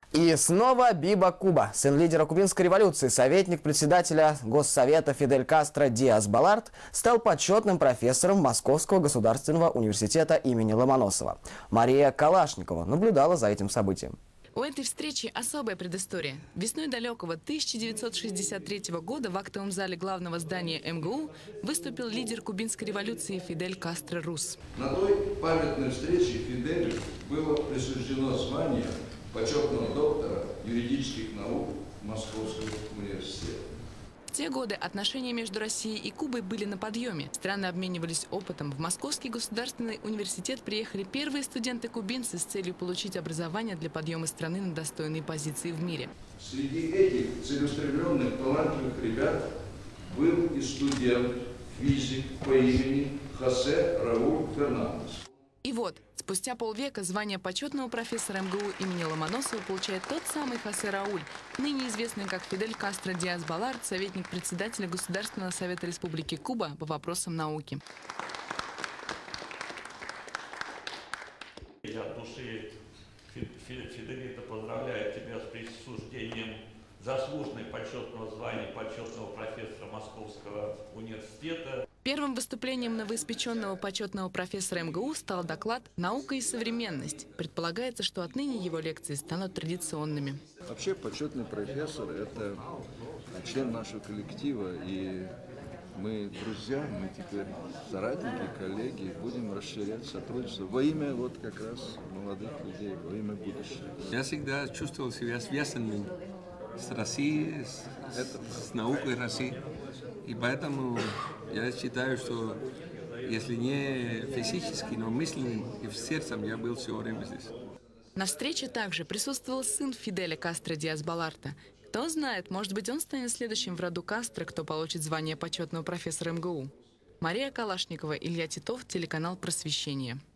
И снова Биба Куба, сын лидера кубинской революции, советник председателя Госсовета Фидель Кастро Диас Баларт, стал почетным профессором Московского государственного университета имени Ломоносова. Мария Калашникова наблюдала за этим событием. У этой встречи особая предыстория. Весной далекого 1963 года в актовом зале главного здания МГУ выступил лидер кубинской революции Фидель Кастро Рус. На той памятной встрече Фиделю было присуждено звание почетного доктора юридических наук Московского университета. В те годы отношения между Россией и Кубой были на подъеме. Страны обменивались опытом. В Московский государственный университет приехали первые студенты-кубинцы с целью получить образование для подъема страны на достойные позиции в мире. Среди этих целеустремленных, талантливых ребят был и студент, физик по имени Хосе Рауль Фернандес. И вот, спустя полвека звание почетного профессора МГУ имени Ломоносова получает тот самый Хосе Рауль, ныне известный как Фидель Кастро Диас Баларт, советник председателя Государственного совета Республики Куба по вопросам науки. Я от души, Фиделита, поздравляю тебя с присуждением заслуженного почетного звания почетного профессора Московского университета. Первым выступлением новоиспеченного почетного профессора МГУ стал доклад «Наука и современность». Предполагается, что отныне его лекции станут традиционными. Вообще почетный профессор – это член нашего коллектива, и мы друзья, мы теперь соратники, коллеги, будем расширять сотрудничество во имя вот как раз молодых людей, во имя будущего. Я всегда чувствовал себя связанным с Россией, с наукой России. И поэтому я считаю, что если не физически, но мысленным и в сердцем я был все время здесь. На встрече также присутствовал сын Фиделя Кастро Диас Баларта. Кто знает, может быть, он станет следующим в роду Кастро, кто получит звание почетного профессора МГУ. Мария Калашникова, Илья Титов, телеканал «Просвещение».